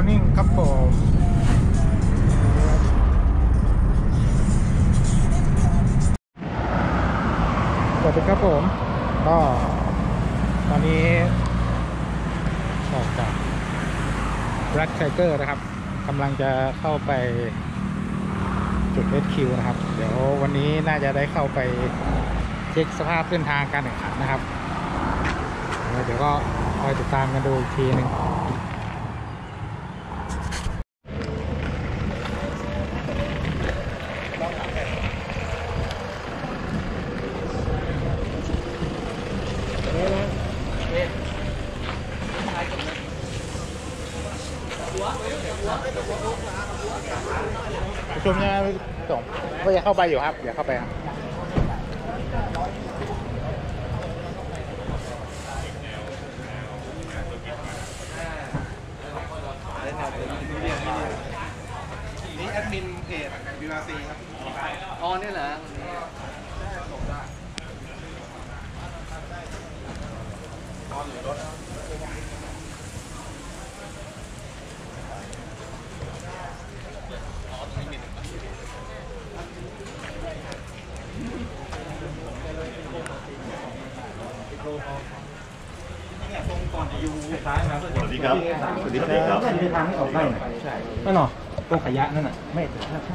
Morning ครับผมสวัสดีครับผมก็ตอนนี้ออกจากRAAT Tigerนะครับกำลังจะเข้าไปจุด HQ นะครับเดี๋ยววันนี้น่าจะได้เข้าไปเช็คสภาพเส้นทางการแข่งขันนะครับเดี๋ยวก็คอยติดตามกันดูอีกทีหนึ่งประชุมยังไงส่งก็จะเข้าไปอยู่ครับเดี๋ยวเข้าไปครับนี่แอดมินเพจวีวาซีครับอ๋อนี่เหรอสวัสดีครับ สวัสดีครับมีทางให้ออกได้ไหมใช่นั่นหรอตรงขยะนั่นน่ะไม่ใช่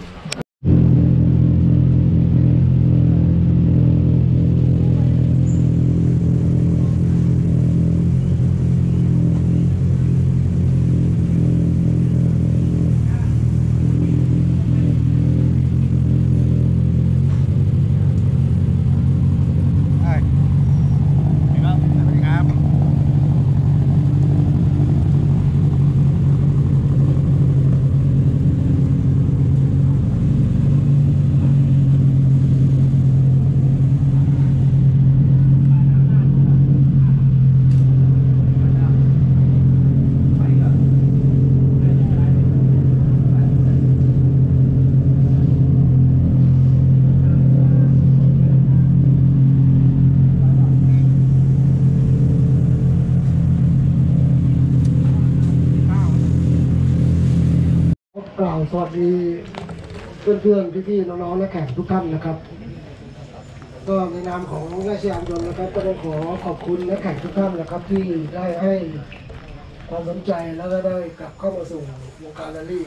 กล่าวสวัสดีเพื่อนๆพี่ๆน้องๆนักแข่งทุกท่านนะครับก็ในนามของราชยานยนต์นะครับก็ต้องขอขอบคุณนักแข่งทุกท่านนะครับที่ได้ให้ความสนใจแล้วก็ได้กลับเข้ามาสู่วงการแรลลี่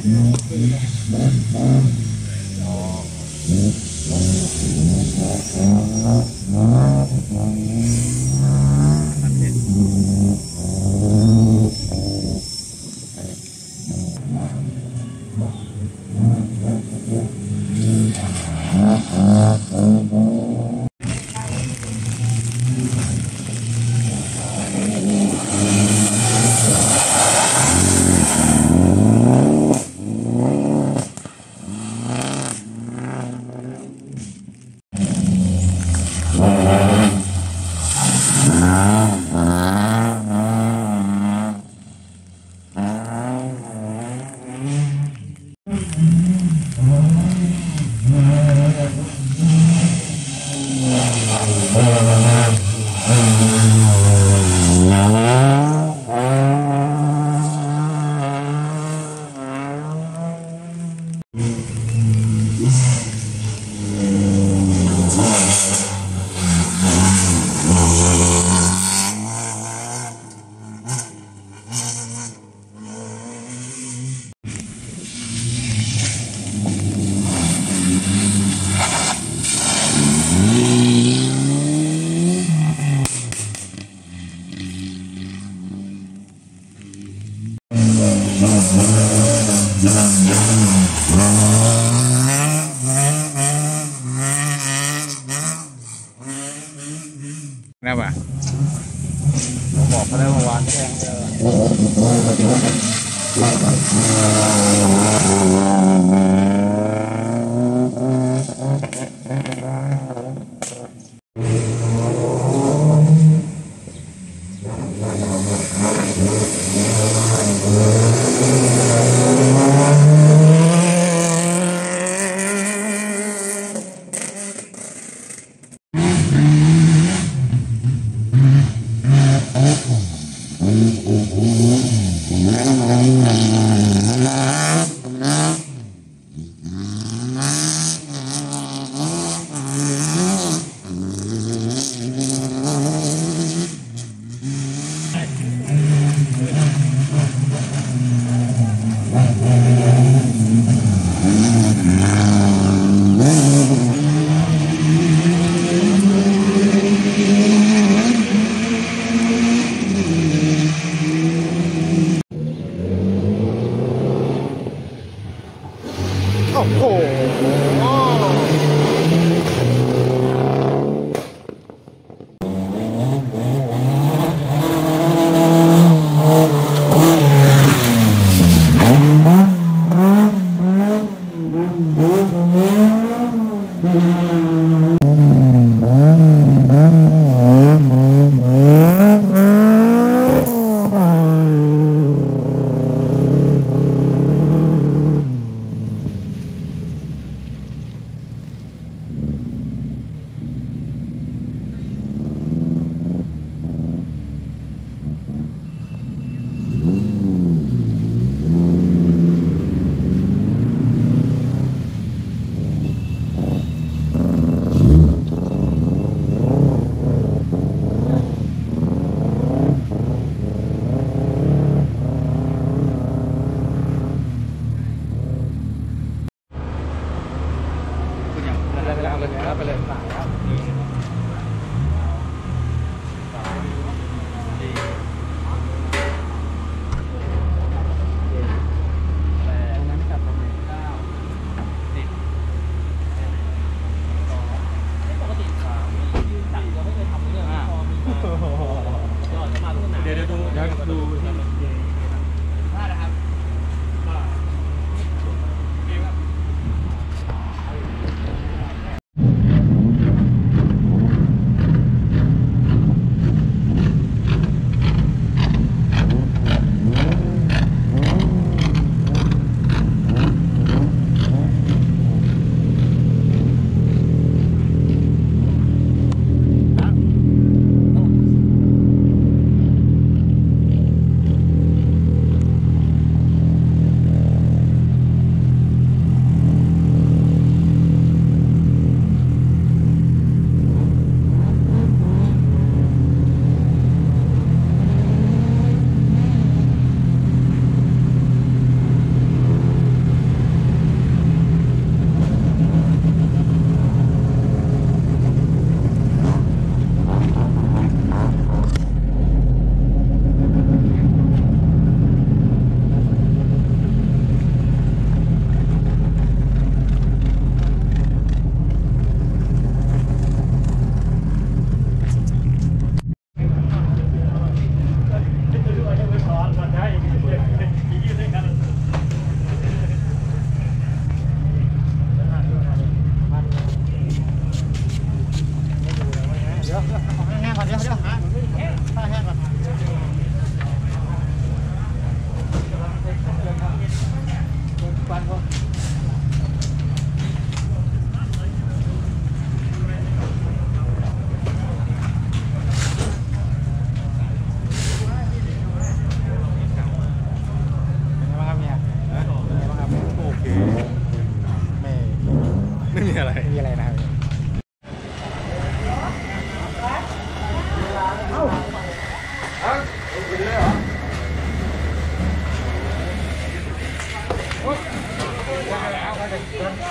นะป่ะบอกเขาได้เมื่อวานแจ้งโอ้โหไปเลยสายครับเดี๋ยวดูได้นะครับ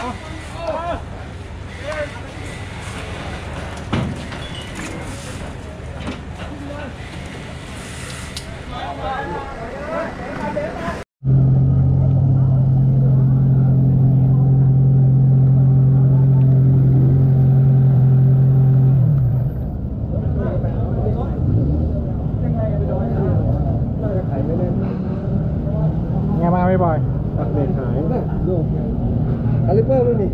ไม่บ่อยตักเบรกหายดูคาลิเปอร์ไม่มี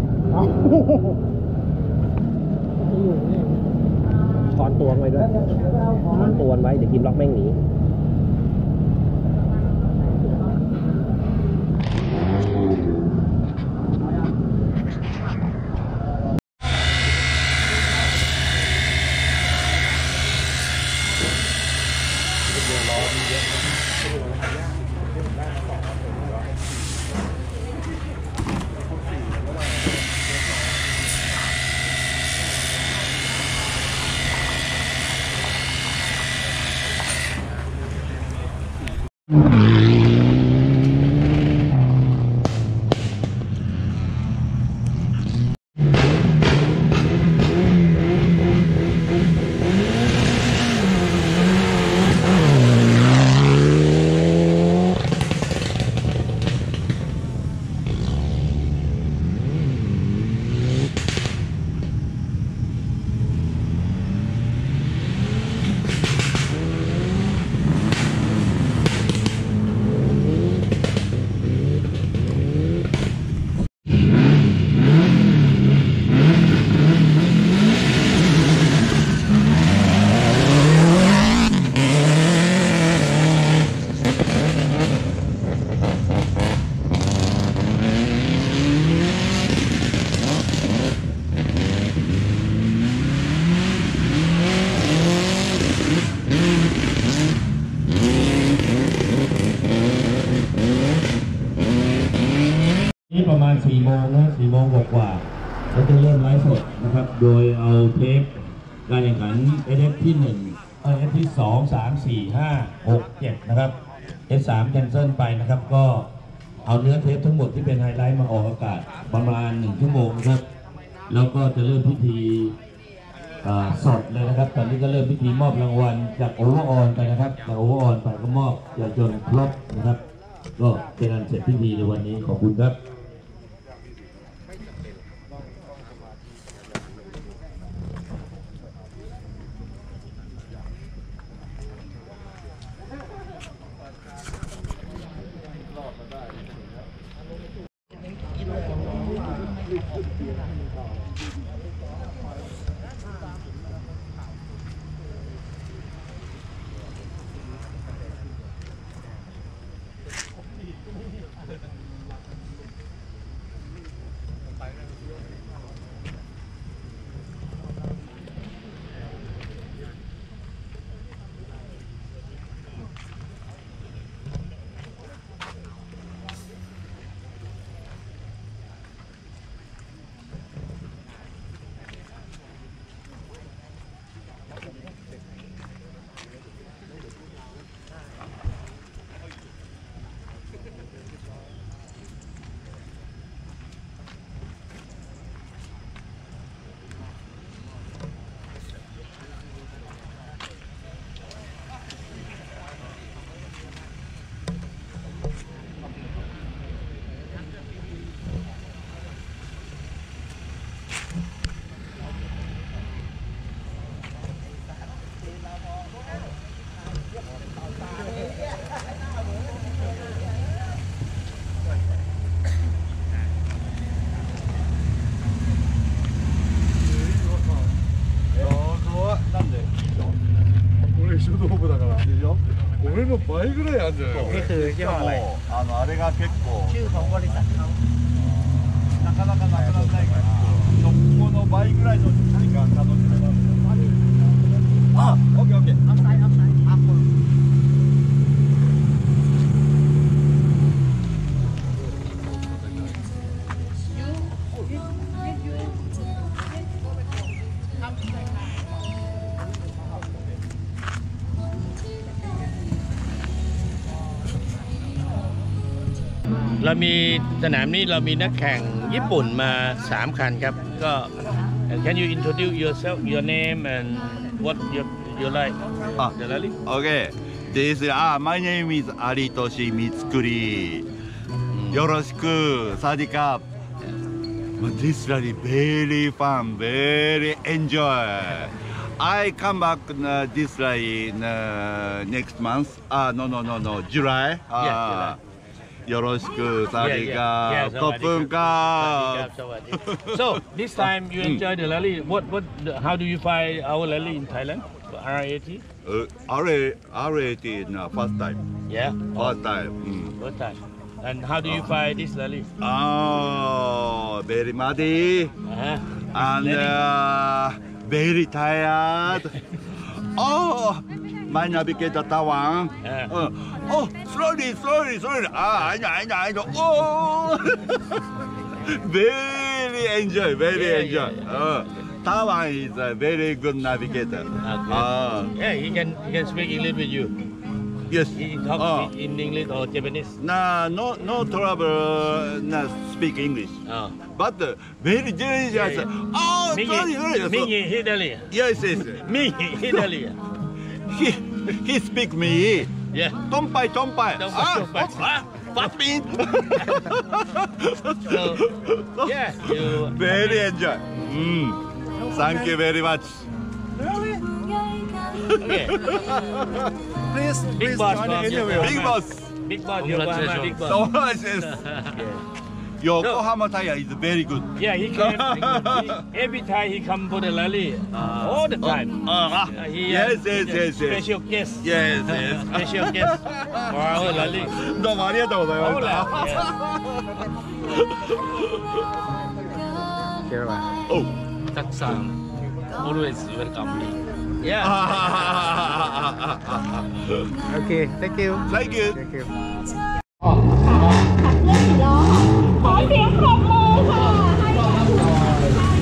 ถอนตัวไว้ด้วยถอนตัวไว้เดี๋ยวกิมล็อกแม่งหนีนี่ประมาณ4 โมงนะ4 โมงกว่าเราจะเริ่มไลฟ์สดนะครับโดยเอาเทปการแข่งขัน SF ที่1 SF ที่2 3 4 5 6 7นะครับ S3 แคนเซิลไปนะครับก็เอาเนื้อเทปทั้งหมดที่เป็นไฮไลท์มาออกอากาศประมาณ1 ชั่วโมงนะครับแล้วก็จะเริ่มพิธีสดเลยนะครับตอนนี้ก็เริ่มพิธีมอบรางวัลจากโอเวอร์ออนไปนะครับจากโอเวอร์ออนไปก็มอบจนครบนะครับก็เป็นอันเสร็จพิธีในวันนี้ขอบคุณครับ俺の倍ぐらいあるんじゃないの？ นี่คือยี่ห้ออะไรあれが結構ชื่อของบริษัทเขาなかなかなくならないからそこの倍ぐらいの時間楽しめます。あ、オッケーオッケー。 เอาไซด์เอาไซด์อัพคนเรามีสนามนี้เรามีนักแข่งญี่ปุ่นมา3 คันครับก็ Can you introduce yourself, your name and what you like the rally? Okay. My name is Aritoshi Mitsukuri. Yoroshiku, Sadika. This rally very fun, very enjoy. I come back this rally next month. No, July. July. Yoroshiku, Sadika, Kopunka. So this time you enjoy the rally. How do you find our rally in Thailand? RAAT? RAAT first time. Yeah. First time. First time. And how do you find this rally? Oh, very muddy and very tired. Oh, my navigator Tawan. Oh, slowly. I know. Oh, very enjoy. Tawan is a very good navigator. Yeah, he can speak English with you. Yes. He talks in English or Japanese. No trouble. Speak English. But very dangerous. Oh, Me Hidali. Yes. Me Hidali. He speak me. Yeah. Tompai. Papi. So, yeah, you Very enjoy. Thank you very much. okay. Please boss join the from interview. Big boss. Yokohama, big boss. So Yokohama tire is very good. Yeah, he came. Every time he come for the rally, all the time. Yes. Special guest. Yes. Special guest for our rally. どうもありがとうございました。 เจอป่ะ Oh. Always welcome me. Yeah. โอเค thank you Thank you. thank you ขอเสียงปรบมือค่ะให้